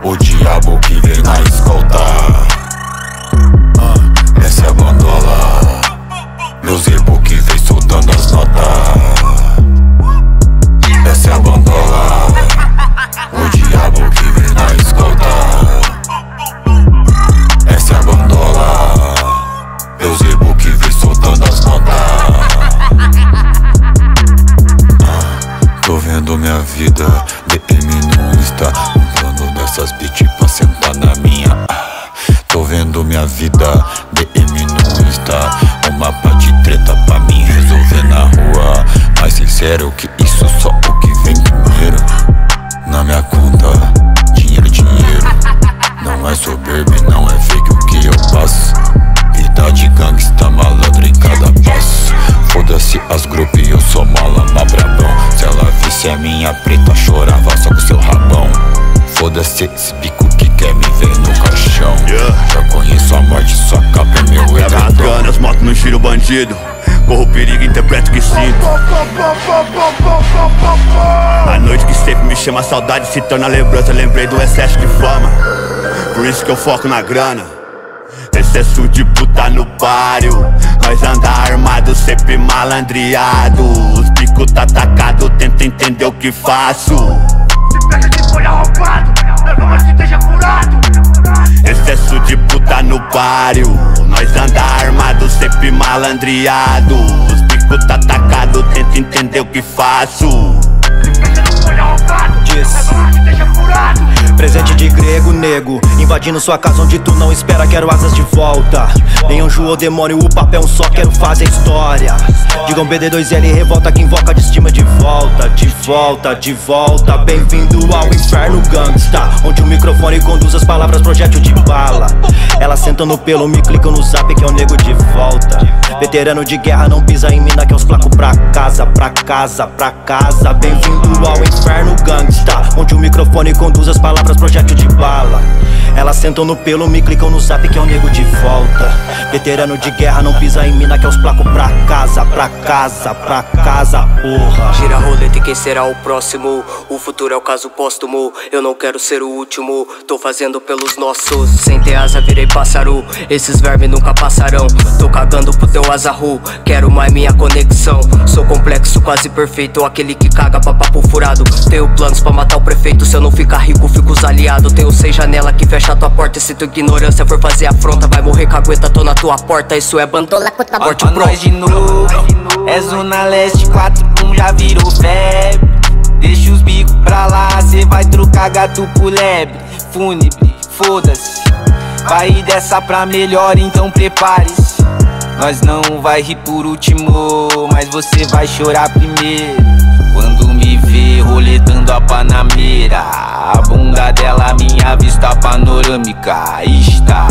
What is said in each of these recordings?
o diabo que vem na escolta. Essa é a bandola, meu zebo que vem soltando as notas. Essa é a bandola, o diabo que vem na escolta. Essa é a bandola, meu zebo que vem soltando as notas. Tô vendo minha vida, DM no Insta, um plano dessas bitch pra sentar na minha. Tô vendo minha vida, DM no Insta, um mapa de treta pra mim resolver na rua. Mas sincero que isso só o que vem primeiro. Na minha conta, dinheiro, dinheiro. Não é soberbo e não é fake o que eu passo. Vida de gangsta, malandro em cada passo. Foda-se as grupos e eu sou mala, brabão. Se ela visse a minha preta, chorava só com seu rabão. Foda-se esse bico que quer me ver no caixão. Já conheço a morte, sua capa é meu edredom. Leva as ganas, moto no giro bandido. Corro perigo, interpreto o que sinto. A noite que sempre me chama, a saudade se torna lembrança. Lembrei do excesso de fama, por isso que eu foco na grana. Excesso de puta no páreo, nós anda armado, sempre malandreado. Os bicos tá atacado, tenta entender o que faço. Se pega de folha roubado, leva mais que esteja furado. Excesso de puta no páreo, nós anda armado, sempre malandreado. Os bicos tá atacado, tenta entender o que faço. Se pega de folha roubado, leva mais que esteja furado. Presente de grego, nego, invadindo sua casa onde tu não espera, quero asas de volta. Nem anjo ou demônio, o papel é um só, quero fazer história. Digam BD2L, revolta que invoca de estima de volta. De volta, de volta, bem-vindo ao inferno gangsta, onde o microfone conduz as palavras, projétil de bala. Ela sentando pelo, me clica no zap que é o nego de volta. Veterano de guerra, não pisa em mina que é os placos pra casa, pra casa, pra casa. Bem-vindo ao inferno gangsta, onde o microfone conduz as palavras, projétil de bala. Elas sentam no pelo, me clicam no zap que é o nego de volta. Veterano de guerra, não pisa em mina que é os placos pra casa, pra casa, pra casa, porra. Gira a roleta e quem será o próximo? O futuro é o caso póstumo. Eu não quero ser o último, tô fazendo pelos nossos. Sem ter asa virei pássaro, esses vermes nunca passarão. Tô cagando pro teu azarru, quero mais minha conexão. Sou complexo, quase perfeito, aquele que caga pra papo furado. Tenho planos pra matar o prefeito, se eu não ficar rico fico os aliados. Tenho 6 janelas que fecha a tua porta, e se tua ignorância for fazer afronta, vai morrer cagueta, tô na tua porta. Isso é bandola, conta morte pro. Nós de novo, é Zona Leste 4-1, já virou febre. Deixa os bicos pra lá, cê vai trocar gato por lebre. Fúnebre, foda-se, vai ir dessa pra melhor, então prepare-se. Nós não vai rir por último, mas você vai chorar primeiro. Quando me vê roletando a Panameira, a bunda dela, minha vista panorâmica. Está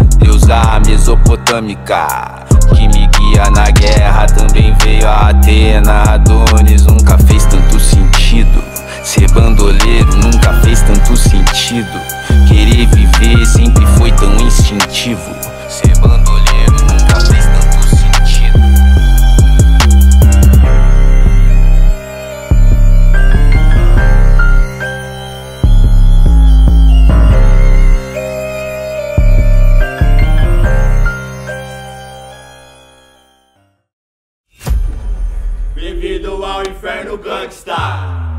deusa mesopotâmica, que me guia na guerra, também veio a Atena. Adonis nunca fez tanto sentido, ser bandoleiro nunca fez tanto sentido. Querer viver sempre foi tão instintivo, ser bandoleiro nunca fez tanto sentido. Bem-vindo ao inferno gangsta.